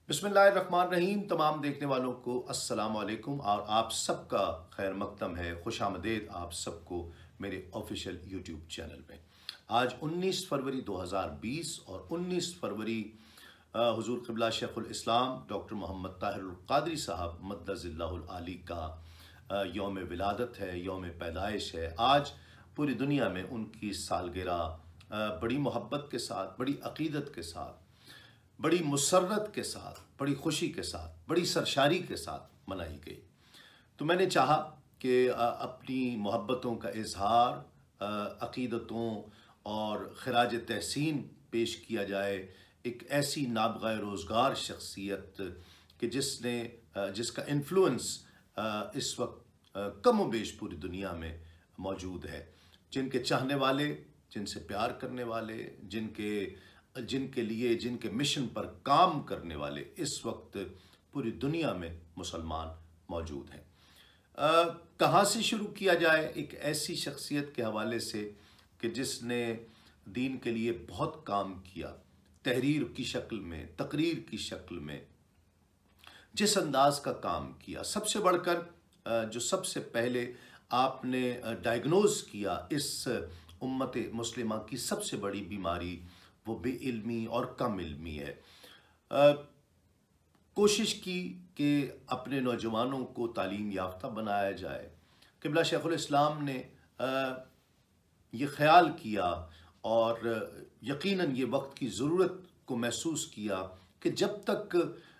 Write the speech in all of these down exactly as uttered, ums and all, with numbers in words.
बिस्मिल्लाहिर्रहमानिर्रहीम। तमाम देखने वालों को अस्सलाम वालेकुम और आप सबका खैर मकदम है, खुश आमदेद आप सबको मेरे ऑफिशियल यूट्यूब चैनल में। आज उन्नीस फरवरी दो हज़ार बीस और उन्नीस फरवरी अ, हुजूर क़िबला शेखुल इस्लाम डॉक्टर मोहम्मद ताहिरुल क़ादरी साहब मद्दज़िल्लाहुल आली का अ, यौम विलादत है, यौम पैदाइश है। आज पूरी दुनिया में उनकी सालगिरह अ, बड़ी मोहब्बत के साथ, बड़ी अक़ीदत के साथ, बड़ी मुसर्रत के साथ, बड़ी खुशी के साथ, बड़ी सरशारी के साथ मनाई गई। तो मैंने चाहा कि अपनी मोहब्बतों का इजहार, अक़ीदतों और खराज तहसीन पेश किया जाए एक ऐसी नाबग़ा रोज़गार शख्सियत कि जिसने जिसका इन्फ्लुएंस इस वक्त कम व बेश पूरी दुनिया में मौजूद है, जिनके चाहने वाले, जिनसे प्यार करने वाले, जिनके जिनके लिए जिनके मिशन पर काम करने वाले इस वक्त पूरी दुनिया में मुसलमान मौजूद हैं। कहाँ से शुरू किया जाए एक ऐसी शख्सियत के हवाले से कि जिसने दीन के लिए बहुत काम किया, तहरीर की शक्ल में, तकरीर की शक्ल में, जिस अंदाज का काम किया। सबसे बढ़कर जो सबसे पहले आपने डायग्नोज किया इस उम्मत मुस्लिमा की सबसे बड़ी बीमारी वो बेइल्मी और कम इल्मी है। आ, कोशिश की कि अपने नौजवानों को तालीम याफ्ता बनाया जाए। क़िबला शेखुल इस्लाम ने आ, ये ख्याल किया और यकीनन ये वक्त की ज़रूरत को महसूस किया कि जब तक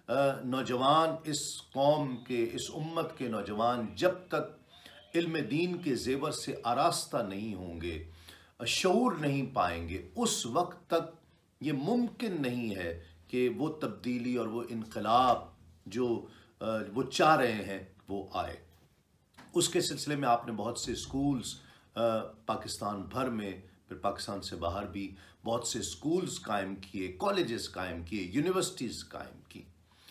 नौजवान इस कौम के, इस उम्मत के नौजवान जब तक इल्म दीन के ज़ेवर से आरास्ता नहीं होंगे, शऊर नहीं पाएंगे, उस वक्त तक ये मुमकिन नहीं है कि वो तब्दीली और वो इनकलाब जो वो चाह रहे हैं वो आए। उसके सिलसिले में आपने बहुत से स्कूल्स पाकिस्तान भर में, फिर पाकिस्तान से बाहर भी बहुत से स्कूल्स कायम किए, कॉलेजेस कायम किए, यूनिवर्सिटीज़ कायम की।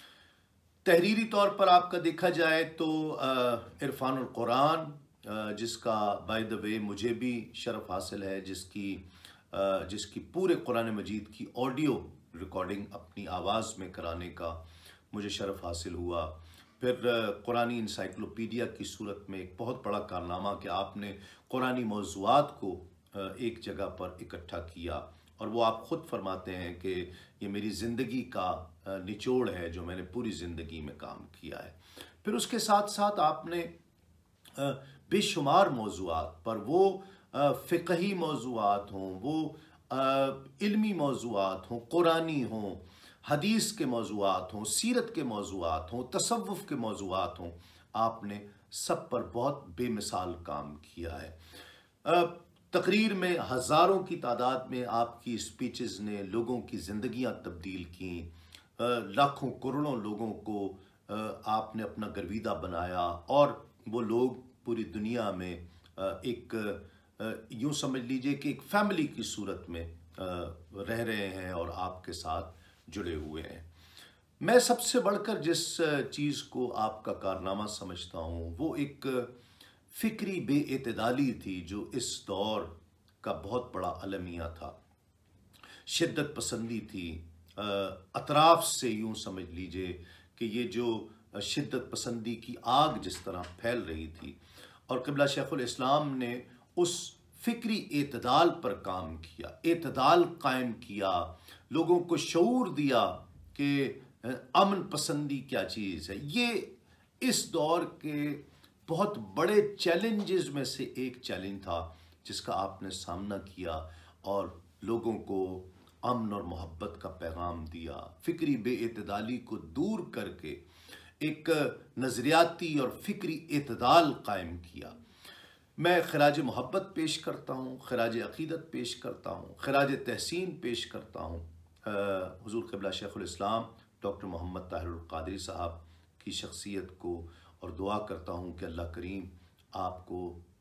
तहरीरी तौर पर आपका देखा जाए तो इरफानुल कुरान, जिसका बाय द वे मुझे भी शरफ़ हासिल है, जिसकी जिसकी पूरे कुरान मजीद की ऑडियो रिकॉर्डिंग अपनी आवाज़ में कराने का मुझे शरफ़ हासिल हुआ। फिर कुरानी इंसाइक्लोपीडिया की सूरत में एक बहुत बड़ा कारनामा कि आपने कुरानी मौज़ूआत को एक जगह पर इकट्ठा किया और वो आप ख़ुद फरमाते हैं कि ये मेरी ज़िंदगी का निचोड़ है जो मैंने पूरी ज़िंदगी में काम किया है। फिर उसके साथ साथ आपने बेशुमार मौज़ूआत पर, वो फ़िक़ही मौज़ूआत हों, वो इल्मी मौज़ूआत हों, कुरानी हों, हदीस के मौज़ूआत हों, सीरत के मौज़ूआत हों, तसव्वुफ़ के मौज़ूआत हों, आपने सब पर बहुत बेमिसाल काम किया है। तकरीर में हज़ारों की तादाद में आपकी स्पीचेस ने लोगों की ज़िंदगियां तब्दील की, लाखों करोड़ों लोगों को आपने अपना गर्विदा बनाया और वो लोग पूरी दुनिया में एक यूँ समझ लीजिए कि एक फैमिली की सूरत में रह रहे हैं और आपके साथ जुड़े हुए हैं। मैं सबसे बढ़कर जिस चीज़ को आपका कारनामा समझता हूँ वो एक फ़िक्री बेइतदाली थी जो इस दौर का बहुत बड़ा अलमिया था। शिद्दत पसंदी थी, अतराफ़ से यूँ समझ लीजिए कि ये जो शिद्दत पसंदी की आग जिस तरह फैल रही थी, और क़िबला शेखुल इस्लाम ने उस फ़िक्री एतदाल पर काम किया, एतदाल कायम किया, लोगों को शऊर दिया कि अमन पसंदी क्या चीज़ है। ये इस दौर के बहुत बड़े चैलेंजेस में से एक चैलेंज था जिसका आपने सामना किया और लोगों को अमन और मोहब्बत का पैगाम दिया। फ़िक्री बेइतदाली को दूर करके एक नज़रियाती और फ़िक्री एतदाल कायम किया। मैं खराज मोहब्बत पेश करता हूँ, खराज अक़ीदत पेश करता हूँ, खराज तहसीन पेश करता हूँ हुज़ूर क़िबला शेखुल इस्लाम डॉक्टर मोहम्मद ताहिरुल क़ादरी साहब की शख्सियत को, और दुआ करता हूँ कि अल्लाह करीम आपको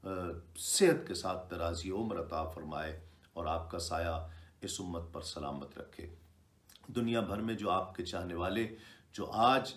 सेहत के साथ दराज़ी उम्र अता फ़रमाए और आपका साया इस उम्मत पर सलामत रखे। दुनिया भर में जो आपके चाहने वाले जो आज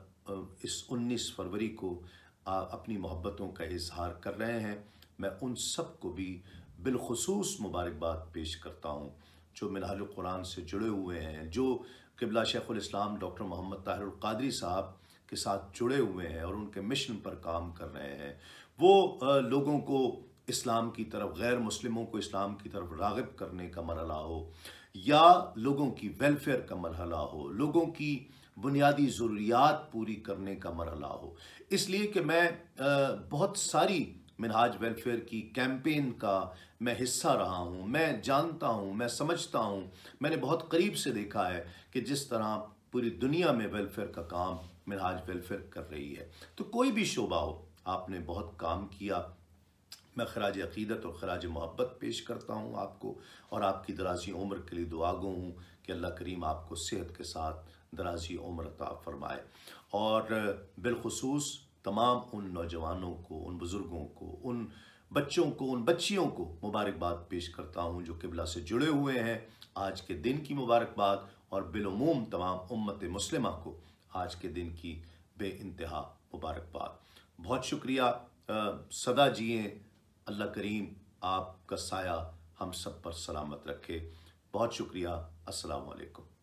इस उन्नीस फरवरी को अपनी मोहब्बतों का इजहार कर रहे हैं, मैं उन सब को भी बिलखुसूस मुबारकबाद पेश करता हूँ जो मिनहाजुल कुरान से जुड़े हुए हैं, जो क़िबला शेखुल इस्लाम डॉक्टर मोहम्मद ताहिर अल क़ादरी साहब के साथ जुड़े हुए हैं और उनके मिशन पर काम कर रहे हैं। वो लोगों को इस्लाम की तरफ, गैर मुस्लिमों को इस्लाम की तरफ राग़िब करने का मरहला हो या लोगों की वेलफेयर का मरहला हो, लोगों की बुनियादी ज़रूरियात पूरी करने का मरहला हो, इसलिए कि मैं बहुत सारी मिनहाज वेलफेयर की कैंपेन का मैं हिस्सा रहा हूँ, मैं जानता हूँ, मैं समझता हूँ, मैंने बहुत करीब से देखा है कि जिस तरह पूरी दुनिया में वेलफेयर का काम मिनहाज वेलफेयर कर रही है। तो कोई भी शोबा हो, आपने बहुत काम किया, मैं खराज अक़ीदत और खराज मोहब्बत पेश करता हूँ आपको और आपकी दराज़ी उम्र के लिए दुआ गो हूँ कि अल्लाह करीम आपको सेहत के साथ दराज़ी उम्र अता फरमाए। और बिलखुसूस तमाम उन नौजवानों को, उन बुज़ुर्गों को, उन बच्चों को, उन बच्चियों को मुबारकबाद पेश करता हूँ जो क़िबला से जुड़े हुए हैं। आज के दिन की मुबारकबाद और बिलुमूम तमाम उम्मत मुस्लिमा को आज के दिन की बेइंतहा मुबारकबाद। बहुत शुक्रिया। सदा जिए, अल्लाह करीम आपका साया हम सब पर सलामत रखे। बहुत शुक्रिया। अस्सलामु अलैकुम।